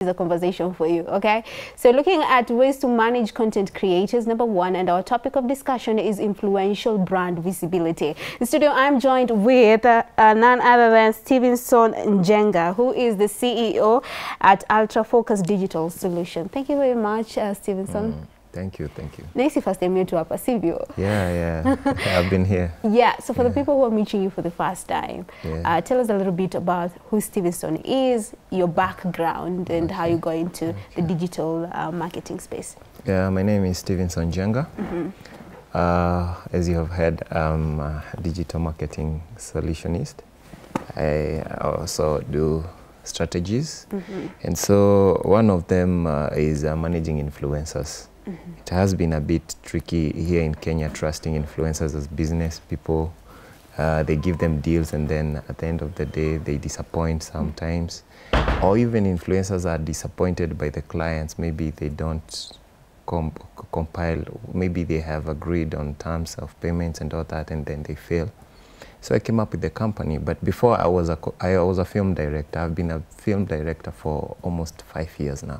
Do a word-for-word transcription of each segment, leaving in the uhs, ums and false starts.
is a conversation for you, okay? So looking at ways to manage content creators, number one, and our topic of discussion is influential brand visibility. In studio, I'm joined with uh, uh, none other than Stevenson Njenga, who is the C E O at Ultra Focus Digital Solution. Thank you very much, uh, Stevenson. Mm, thank you, thank you. Nice first time you to up Yeah, yeah, I've been here. Yeah, so for yeah. the people who are meeting you for the first time, yeah. uh, tell us a little bit about who Stevenson is, your background, and okay. how you go into okay. the digital uh, marketing space. Yeah, my name is Stevenson Njenga. Mm-hmm. uh, as you have heard, I'm a digital marketing solutionist. I also do strategies, mm-hmm. and so one of them uh, is uh, managing influencers. Mm-hmm. It has been a bit tricky here in Kenya, trusting influencers as business people. Uh, they give them deals, and then at the end of the day, they disappoint sometimes. Mm-hmm. Or even influencers are disappointed by the clients. Maybe they don't comp compile, maybe they have agreed on terms of payments and all that, and then they fail. So I came up with the company, but before I was a, I was a film director. I've been a film director for almost five years now.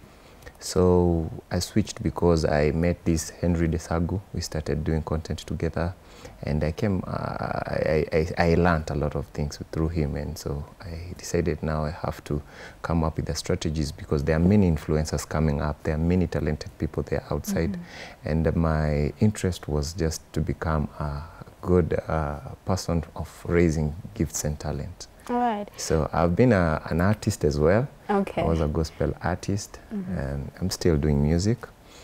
So I switched because I met this Henry Desagu. We started doing content together, and I came, uh, I, I, I learned a lot of things through him, and so I decided now I have to come up with the strategies, because there are many influencers coming up. There are many talented people there outside, mm-hmm. and uh, my interest was just to become a good uh, person of raising gifts and talent. All right. So I've been a, an artist as well. Okay. I was a gospel artist, mm-hmm. and I'm still doing music,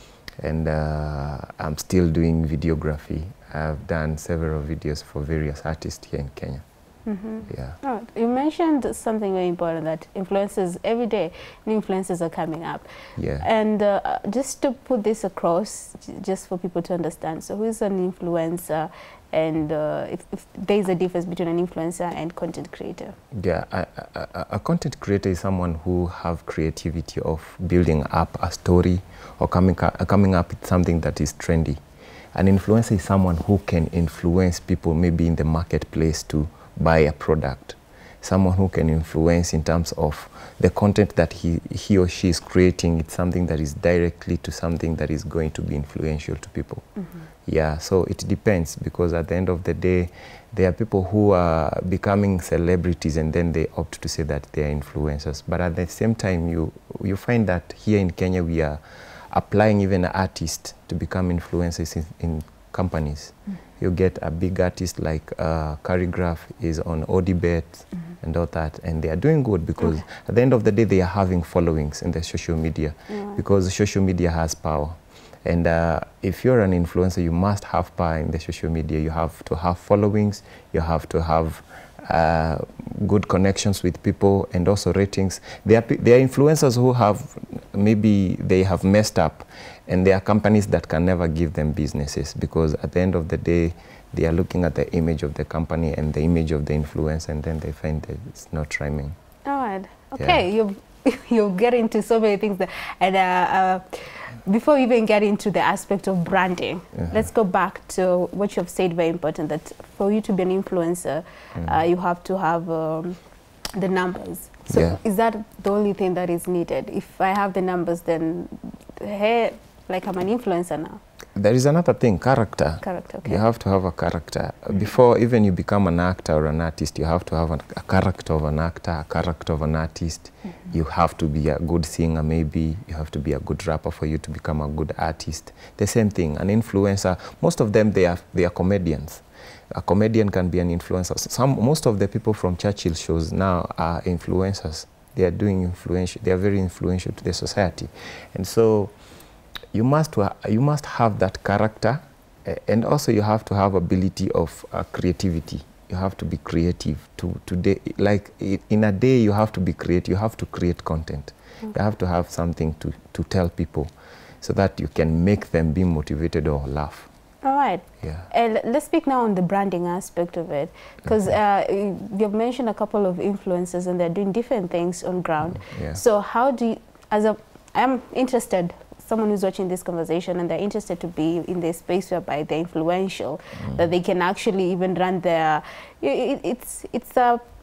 and uh, I'm still doing videography. I've done several videos for various artists here in Kenya. Mm-hmm. Yeah. Oh, you mentioned something very important, that influencers, every day new influencers are coming up. Yeah. And uh, just to put this across, just for people to understand, so who is an influencer, and uh, if, if there is a difference between an influencer and content creator? Yeah, a, a, a content creator is someone who have creativity of building up a story or coming, uh, coming up with something that is trendy. An influencer is someone who can influence people maybe in the marketplace to buy a product. Someone who can influence in terms of the content that he, he or she is creating. It's something that is directly to something that is going to be influential to people. Mm-hmm. Yeah, so it depends, because at the end of the day, there are people who are becoming celebrities and then they opt to say that they are influencers. But at the same time, you, you find that here in Kenya, we are applying even artists to become influencers in, in companies. Mm-hmm. You get a big artist like uh, Choreograph is on Odibet, mm-hmm. and all that, and they are doing good, because okay. at the end of the day, they are having followings in the social media, yeah. because social media has power. And uh, if you're an influencer, you must have power in the social media. You have to have followings, you have to have uh, good connections with people, and also ratings. There are, there are influencers who have, maybe they have messed up, and there are companies that can never give them businesses, because at the end of the day, they are looking at the image of the company and the image of the influencer, and then they find that it's not rhyming. All right. Okay, yeah. you you get into so many things, that, and uh, uh, before we even get into the aspect of branding, uh-huh. let's go back to what you have said, very important, that for you to be an influencer, mm. uh, you have to have um, the numbers. So yeah. is that the only thing that is needed? If I have the numbers, then hey, like I'm an influencer now. There is another thing, character. Character, okay. You have to have a character. Mm-hmm. Before even you become an actor or an artist, you have to have an, a character of an actor, a character of an artist. Mm-hmm. You have to be a good singer, maybe. You have to be a good rapper for you to become a good artist. The same thing, an influencer. Most of them, they are, they are comedians. A comedian can be an influencer. Some, most of the people from Churchill shows now are influencers. They are doing influential, they are very influential to the society. And so, You must, you must have that character, uh, and also you have to have ability of uh, creativity. You have to be creative. To, today, like in a day, you have to be creative. You have to create content. Okay. You have to have something to, to tell people, so that you can make them be motivated or laugh. All right. Yeah. And let's speak now on the branding aspect of it, because mm-hmm. uh, you've mentioned a couple of influencers, and they're doing different things on ground. Mm-hmm. Yeah. So how do you, as a, I'm interested, someone who's watching this conversation and they're interested to be in this space whereby they're influential, mm. that they can actually even run their, it, it's, it's a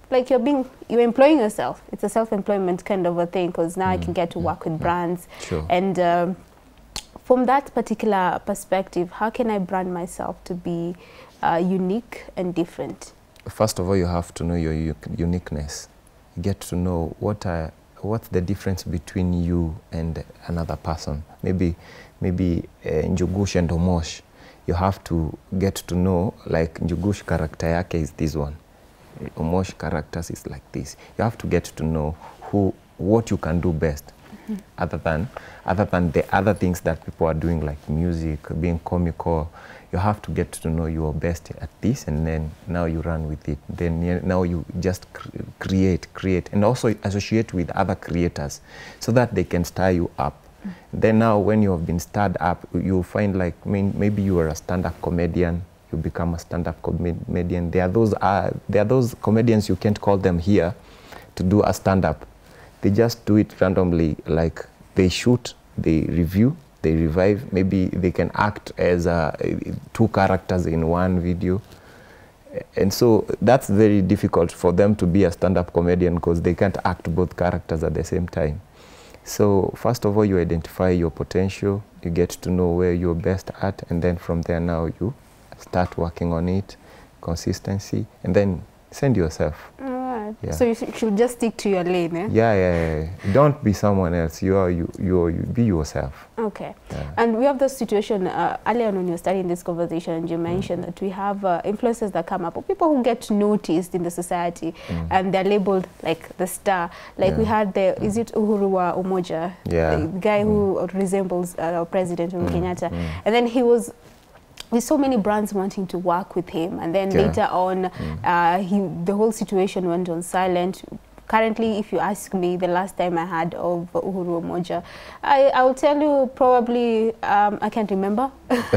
like you're being, you're employing yourself. It's a self-employment kind of a thing, because now mm. I can get to work with brands. Sure. And um, from that particular perspective, how can I brand myself to be uh, unique and different? First of all, you have to know your uniqueness. You get to know what are, what's the difference between you and another person. Maybe, maybe uh, Njugush and Omosh. You have to get to know, like Njugush character yake is this one. Omosh characters is like this. You have to get to know who, what you can do best, mm-hmm. other than, other than the other things that people are doing, like music, being comical. You have to get to know you're best at this, and then now you run with it. Then now you just cr create, create, and also associate with other creators so that they can stir you up. Mm. Then now when you have been stirred up, you'll find like, I mean, maybe you are a stand-up comedian, you become a stand-up comedian. There are those, uh, there are those comedians, you can't call them here to do a stand-up. They just do it randomly, like they shoot, they review, they revive. Maybe they can act as uh, two characters in one video. And so that's very difficult for them to be a stand-up comedian, because they can't act both characters at the same time. So first of all, you identify your potential, you get to know where you're best at, and then from there now you start working on it, consistency, and then send yourself. Yeah. So you should just stick to your lane, eh? Yeah, yeah, yeah. Don't be someone else. You are, you, you, are, you be yourself. Okay. Yeah. And we have this situation, uh, earlier on when you were starting this conversation, and you mentioned mm. that we have uh, influencers that come up, or people who get noticed in the society, mm. and they're labeled like the star. Like yeah. we had the, mm. is it Uhuru wa Umoja? Yeah. The guy mm. who resembles uh, our president, Uhuru mm. Kenyatta. Mm. And then he was, with so many brands wanting to work with him, and then yeah. later on, mm. uh, he, the whole situation went on silent. Currently, if you ask me, the last time I heard of Uhuru Umoja, I, I will tell you probably, um, I can't remember.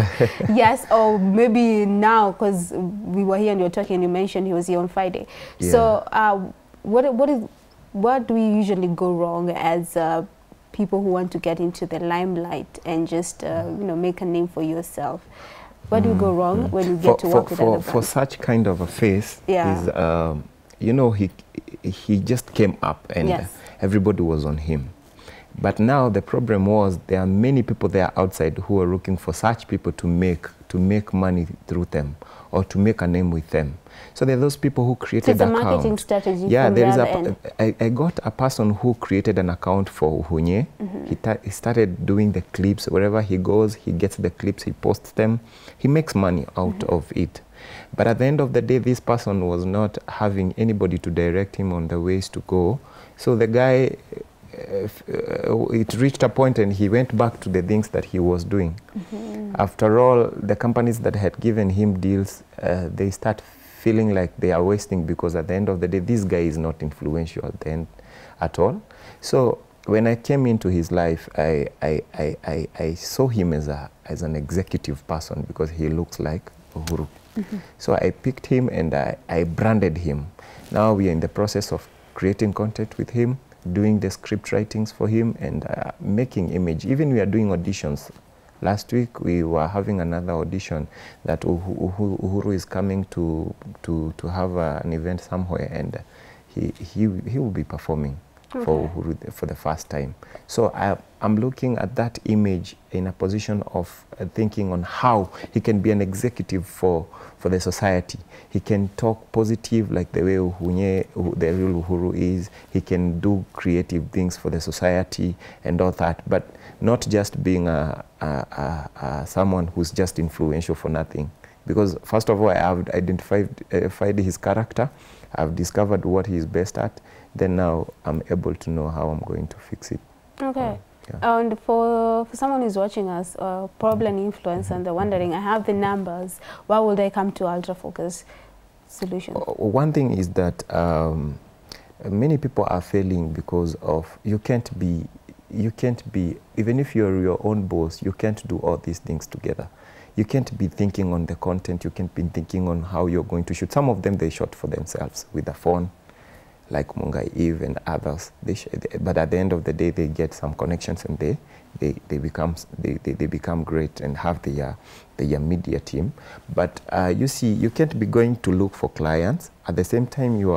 Yes, or maybe now, because we were here and you were talking and you mentioned he was here on Friday. Yeah. So uh, what, what, is, what do we usually go wrong as uh, people who want to get into the limelight and just uh, you know, make a name for yourself? What do you go wrong mm. when you get for, to work for, with for, other brands? For such kind of a face, yeah. is, um, you know, he, he just came up and yes. everybody was on him. But now the problem was there are many people there outside who are looking for such people to make, to make money through them or to make a name with them. So there are those people who created so it's an account. a marketing strategy. Yeah, from there the is other a. I, I got a person who created an account for Uhunye. Mm-hmm. he, he started doing the clips. Wherever he goes, he gets the clips, he posts them. He makes money out mm-hmm. of it. But at the end of the day, this person was not having anybody to direct him on the ways to go. So the guy, uh, uh, it reached a point and he went back to the things that he was doing. Mm-hmm. After all, the companies that had given him deals, uh, they start feeling like they are wasting, because at the end of the day, this guy is not influential at the end at all. So when I came into his life, I, I, I, I, I saw him as, a, as an executive person, because he looks like Uhuru. Mm-hmm. So I picked him and I, I branded him. Now we are in the process of creating content with him, doing the script writings for him, and uh, making image. Even we are doing auditions. Last week we were having another audition that Uhuru, Uhuru is coming to to to have uh, an event somewhere, and he he he will be performing okay. for Uhuru for the first time. So I, I'm looking at that image in a position of uh, thinking on how he can be an executive for for the society. He can talk positive like the way Uhunye, the real Uhuru is. He can do creative things for the society and all that, but not just being a, a, a, a someone who's just influential for nothing. Because first of all, I have identified, identified his character. I've discovered what he's best at. Then now I'm able to know how I'm going to fix it. Okay. Uh, yeah. And for, for someone who's watching us, uh, probably an influencer, mm-hmm. and they're wondering, I have the numbers, why would I come to Ultra Focus Solutions? Uh, one thing is that um, many people are failing because of, you can't be, you can't be, even if you're your own boss, you can't do all these things together. You can't be thinking on the content, you can't be thinking on how you're going to shoot. Some of them, they shot for themselves with a phone, like Mungai Eve and others. They sh but at the end of the day, they get some connections and they, they, they, become, they, they, they become great and have their, their media team. But uh, you see, you can't be going to look for clients. At the same time, you are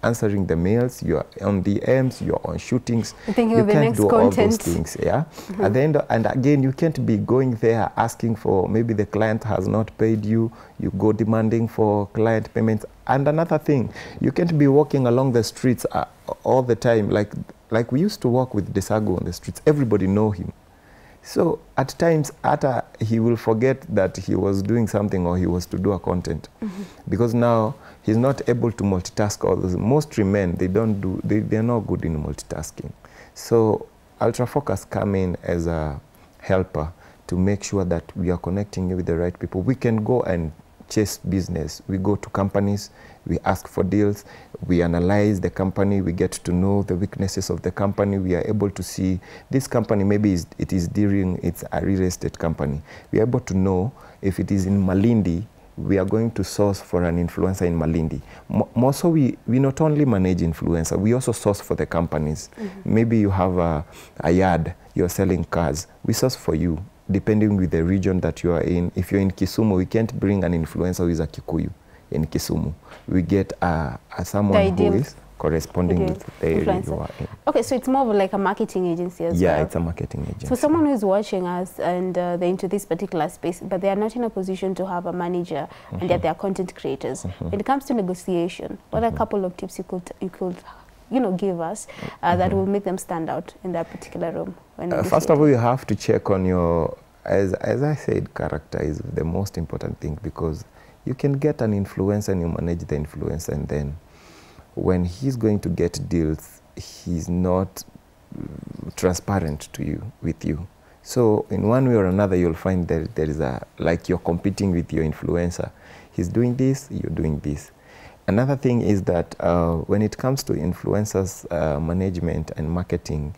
answering the mails, you're on D Ms, you're on shootings. You think you the can't next do content. all those things, yeah? Mm-hmm. At the end, of, and again, you can't be going there asking for, maybe the client has not paid you, you go demanding for client payments. And another thing, you can't be walking along the streets uh, all the time. Like, like we used to walk with Desagu on the streets. Everybody know him. So at times, Ata, he will forget that he was doing something or he was to do a content. Mm-hmm. Because now he's not able to multitask all those. Most men, they don't do, they, they're not good in multitasking. So Ultra Focus come in as a helper to make sure that we are connecting you with the right people. We can go and chase business. We go to companies, we ask for deals, we analyze the company, we get to know the weaknesses of the company. We are able to see this company, maybe is, it is during it's a real estate company. We are able to know if it is in Malindi, we are going to source for an influencer in Malindi. Mo more so we, we not only manage influencer, we also source for the companies. Mm-hmm. Maybe you have a, a yard, you're selling cars, we source for you. Depending with the region that you are in. If you're in Kisumu, we can't bring an influencer who is a Kikuyu in Kisumu. We get uh, uh, someone who is corresponding with the area you are in. Okay, so it's more of like a marketing agency as yeah, well. Yeah, it's a marketing agency. So someone who is watching us and uh, they're into this particular space, but they are not in a position to have a manager, mm-hmm. and yet they are content creators. Mm-hmm. When it comes to negotiation, what mm-hmm. are a couple of tips you could, you could you know, give us uh, mm-hmm. that will make them stand out in that particular room? When uh, first of all, you have to check on your, as, as I said, character is the most important thing, because you can get an influencer and you manage the influencer, and then when he's going to get deals, he's not transparent to you, with you. So in one way or another, you'll find that there is a, like you're competing with your influencer. He's doing this, you're doing this. Another thing is that uh, when it comes to influencers uh, management and marketing,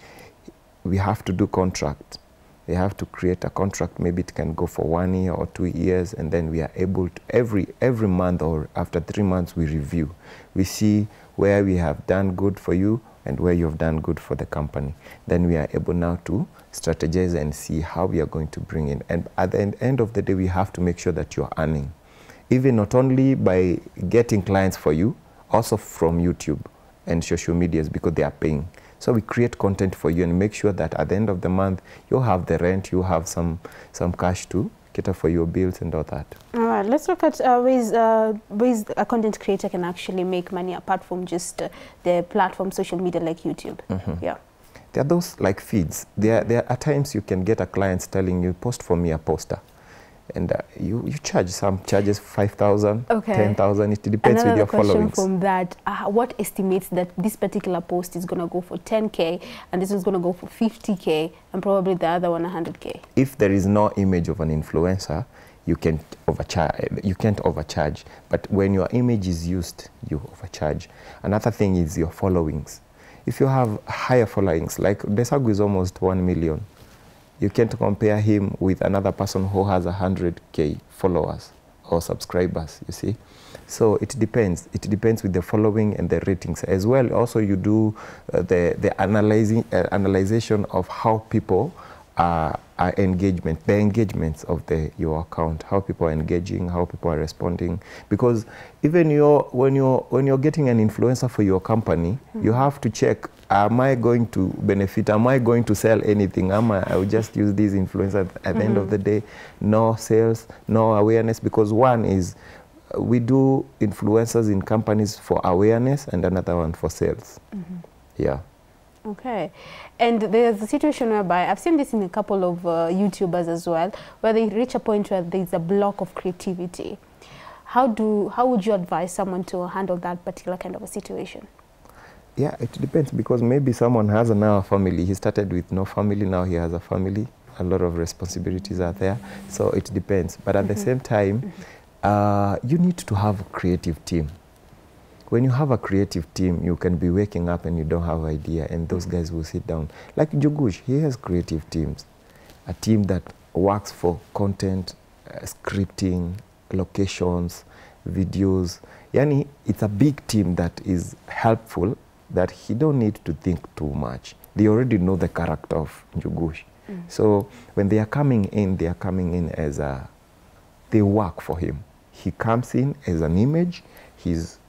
we have to do contract. They have to create a contract. Maybe it can go for one year or two years, and then we are able to, every, every month or after three months, we review. We see where we have done good for you and where you have done good for the company. Then we are able now to strategize and see how we are going to bring in. And at the end, end of the day, we have to make sure that you're earning. Even not only by getting clients for you, also from YouTube and social medias, because they are paying. So we create content for you and make sure that at the end of the month, you have the rent, you have some, some cash to cater for your bills and all that. All right, let's look at uh, ways, uh, ways a content creator can actually make money apart from just uh, the platform, social media like YouTube. Mm-hmm. Yeah. There are those like feeds. There, there are times you can get a client telling you, post for me a poster. And uh, you, you charge some charges five thousand, okay. ten thousand, it depends Another with your question followings. From that, uh, what estimates that this particular post is going to go for ten K and this is going to go for fifty K and probably the other one one hundred K? If there is no image of an influencer, you can't overcharge. You can't overcharge. But when your image is used, you overcharge. Another thing is your followings. If you have higher followings, like Desagu is almost one million. You can't compare him with another person who has one hundred K followers or subscribers, you see. So it depends. It depends with the following and the ratings as well. Also, you do uh, the, the analyzing, uh, analyzation of how people are, are engagement, the engagements of the, your account, how people are engaging, how people are responding. Because even your, when, you're, when you're getting an influencer for your company, mm-hmm. you have to check, am I going to benefit? Am I going to sell anything? Am I, I will just use these influencers at mm-hmm. the end of the day. No sales, no awareness, because one is uh, we do influencers in companies for awareness and another one for sales. Mm-hmm. Yeah. Okay. And there's a situation whereby, I've seen this in a couple of uh, YouTubers as well, where they reach a point where there's a block of creativity. How, do, how would you advise someone to handle that particular kind of a situation? Yeah, it depends, because maybe someone has a now family. He started with no family, now he has a family. A lot of responsibilities are there, so it depends. But at mm-hmm. the same time, mm-hmm. uh, you need to have a creative team. When you have a creative team, you can be waking up and you don't have idea, and those guys will sit down. Like Njugush, he has creative teams. A team that works for content, uh, scripting, locations, videos. Yani, it's a big team that is helpful, that he don't need to think too much. They already know the character of Njugush. Mm. So when they are coming in, they are coming in as a, they work for him. He comes in as an image, he's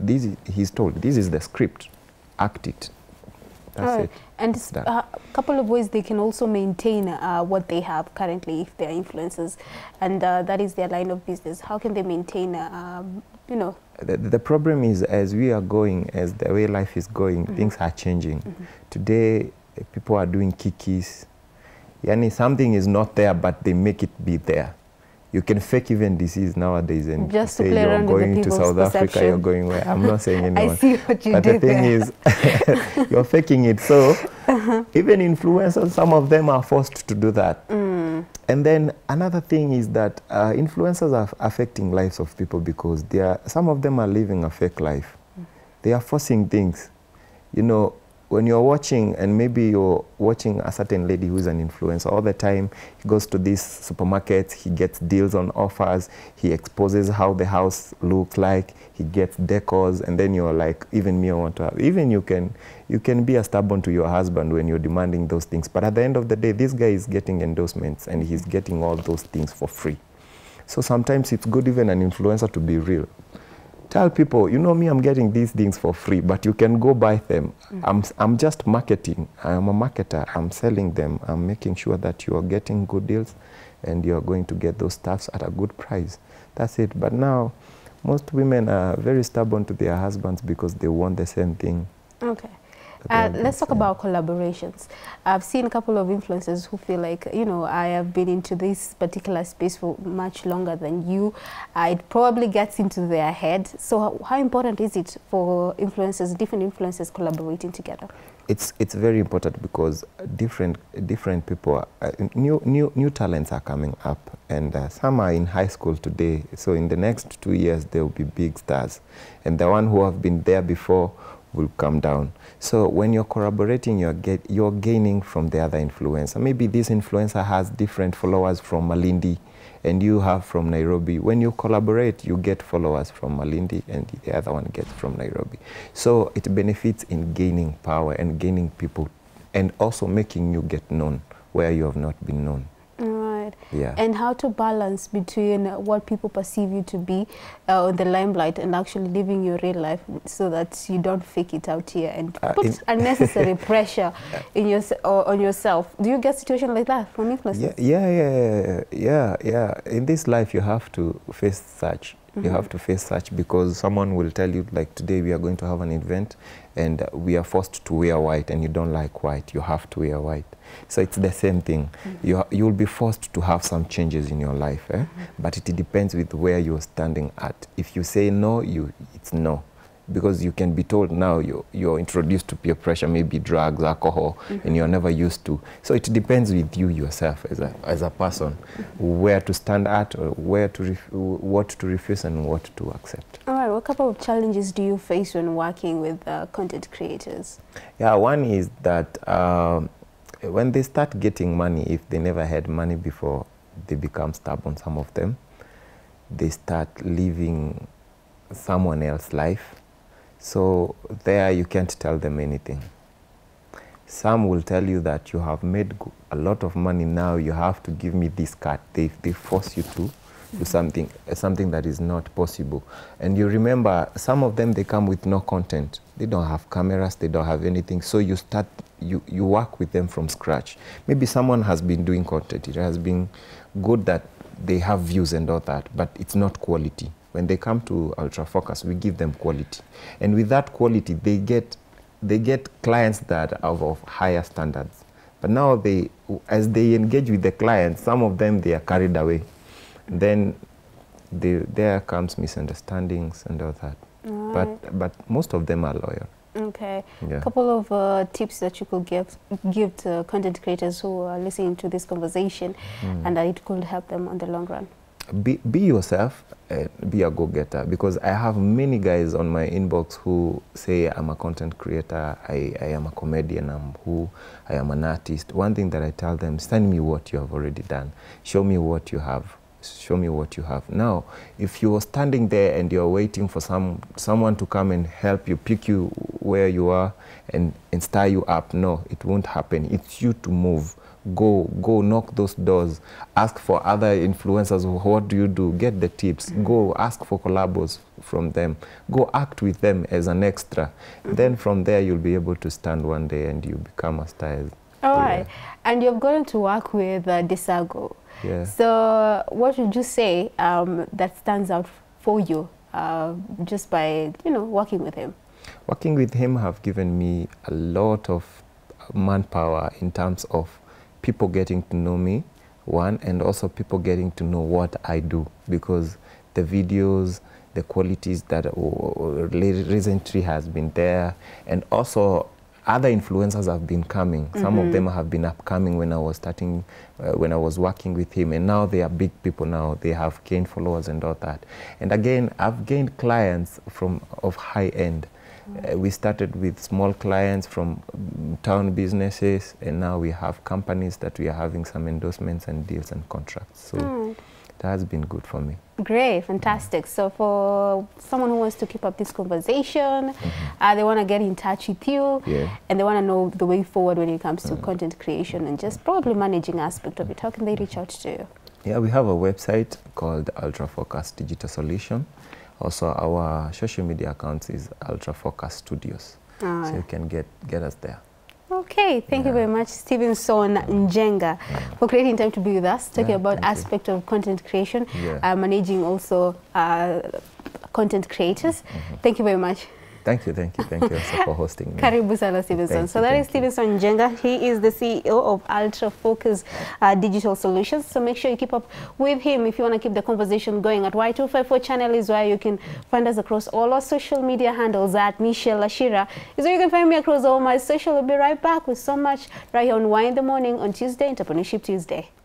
this is, he's told, this is the script, act it. That's right. it. And a uh, couple of ways they can also maintain uh, what they have currently if they're influencers, and uh, that is their line of business. How can they maintain, uh, um, you know? The, the problem is, as we are going, as the way life is going, mm-hmm. things are changing. Mm-hmm. Today, uh, people are doing kikis. Yani something is not there, but they make it be there. You can fake even disease nowadays and just say to play you're going to South perception. Africa, you're going where. I'm not saying anyone. I see what you but did the thing there. is, you're faking it. So uh-huh. even influencers, some of them are forced to do that. Mm. And then another thing is that uh, influencers are affecting lives of people because they are, some of them are living a fake life. Mm. They are forcing things. You know, when you're watching, and maybe you're watching a certain lady who's an influencer, all the time he goes to these supermarkets, he gets deals on offers, he exposes how the house looks like, he gets decors, and then you're like, even me, I want to have. Even you can, you can be a stubborn to your husband when you're demanding those things. But at the end of the day, this guy is getting endorsements, and he's getting all those things for free. So sometimes it's good even an influencer to be real. Tell people, you know me, I'm getting these things for free, but you can go buy them. Mm. I'm, I'm just marketing. I'm a marketer. I'm selling them. I'm making sure that you are getting good deals and you're going to get those stuffs at a good price. That's it. But now, most women are very stubborn to their husbands because they want the same thing. Okay. Uh, let's talk about collaborations. I've seen a couple of influencers who feel like, you know, I have been into this particular space for much longer than you. Uh, it probably gets into their head. So how, how important is it for influencers, different influencers collaborating together? It's it's very important because different different people, are, uh, new new new talents are coming up, and uh, some are in high school today. So in the next two years, they will be big stars, and the one who have been there before will come down. So when you're collaborating, you're, get, you're gaining from the other influencer. Maybe this influencer has different followers from Malindi and you have from Nairobi. When you collaborate, you get followers from Malindi and the other one gets from Nairobi. So it benefits in gaining power and gaining people and also making you get known where you have not been known. Right. Yeah. And how to balance between uh, what people perceive you to be uh, on the limelight and actually living your real life so that you don't fake it out here and uh, put unnecessary pressure in your, or on yourself. Do you get situations like that from influencers? Yeah, yeah, yeah, yeah, yeah. In this life, you have to face such. Mm-hmm. You have to face such because someone will tell you, like, today we are going to have an event and uh, we are forced to wear white and you don't like white, you have to wear white. So it's the same thing. Mm-hmm. You, you'll be forced to have some changes in your life, eh? Mm-hmm. But it depends with where you're standing at. If you say no, you, it's no. Because you can be told now you're, you're introduced to peer pressure, maybe drugs, alcohol, mm-hmm. and you're never used to. So it depends with you yourself as a, as a person, mm-hmm. where to stand at, or where to ref what to refuse and what to accept. All right, what couple of challenges do you face when working with uh, content creators? Yeah, one is that um, when they start getting money, if they never had money before, they become stubborn, some of them. They start living someone else's life. So there you can't tell them anything. Some will tell you that you have made a lot of money now, you have to give me this card. They, they force you to do something, something that is not possible. And you remember, some of them, they come with no content. They don't have cameras, they don't have anything. So you start, you, you work with them from scratch. Maybe someone has been doing content. It has been good that they have views and all that, but it's not quality. When they come to Ultra Focus, we give them quality. And with that quality, they get, they get clients that are of higher standards. But now, they, as they engage with the clients, some of them, they are carried away. Then they, there comes misunderstandings and all that. All right. But, but most of them are loyal. Okay. A Yeah. couple of uh, tips that you could give, give to content creators who are listening to this conversation mm. and that it could help them on the long run. Be, be yourself, uh, be a go-getter, because I have many guys on my inbox who say I'm a content creator, I, I am a comedian, I'm who, I am an artist. One thing that I tell them, send me what you have already done. Show me what you have. Show me what you have. Now, if you're standing there and you're waiting for some someone to come and help you, pick you where you are and, and stir you up, no, it won't happen. It's you to move Go, go knock those doors. Ask for other influencers. What do you do? Get the tips. Mm-hmm. Go ask for collabos from them. Go act with them as an extra. Mm-hmm. Then from there, you'll be able to stand one day and you become a star. All yeah. right. And you've gone to work with uh, Desago. Yeah. So what would you say um, that stands out for you uh, just by, you know, working with him? Working with him have given me a lot of manpower in terms of people getting to know me, one, and also people getting to know what I do, because the videos, the qualities that recently has been there, and also other influencers have been coming. Mm-hmm. Some of them have been upcoming when I was starting, uh, when I was working with him, and now they are big people now. They have gained followers and all that. And again, I've gained clients from of high end. Uh, we started with small clients from um, town businesses, and now we have companies that we are having some endorsements and deals and contracts. So mm. that has been good for me. Great, fantastic. So for someone who wants to keep up this conversation, mm-hmm. uh, they want to get in touch with you, yeah. and they want to know the way forward when it comes to mm. content creation and just probably managing aspect of it, how can they reach out to you? Yeah, we have a website called Ultra Focus Digital Solution. Also, our social media accounts is Ultra Focus Studios, oh. so you can get get us there. Okay, thank yeah. you very much, Stevenson Njenga, yeah. for creating time to be with us, talking yeah, about aspect you. of content creation, yeah. uh, managing also uh, content creators. Mm-hmm. Thank you very much. Thank you, thank you, thank you also for hosting me. Karibu sana, Stevenson. Thank so you, that is Stevenson Njenga. He is the C E O of Ultra Focus uh, Digital Solutions. So make sure you keep up with him if you want to keep the conversation going. At Y two five four channel is where you can find us across all our social media handles. At Michelle Ashira is where you can find me across all my social. We'll be right back with so much right here on Y in the Morning on Tuesday, Entrepreneurship Tuesday.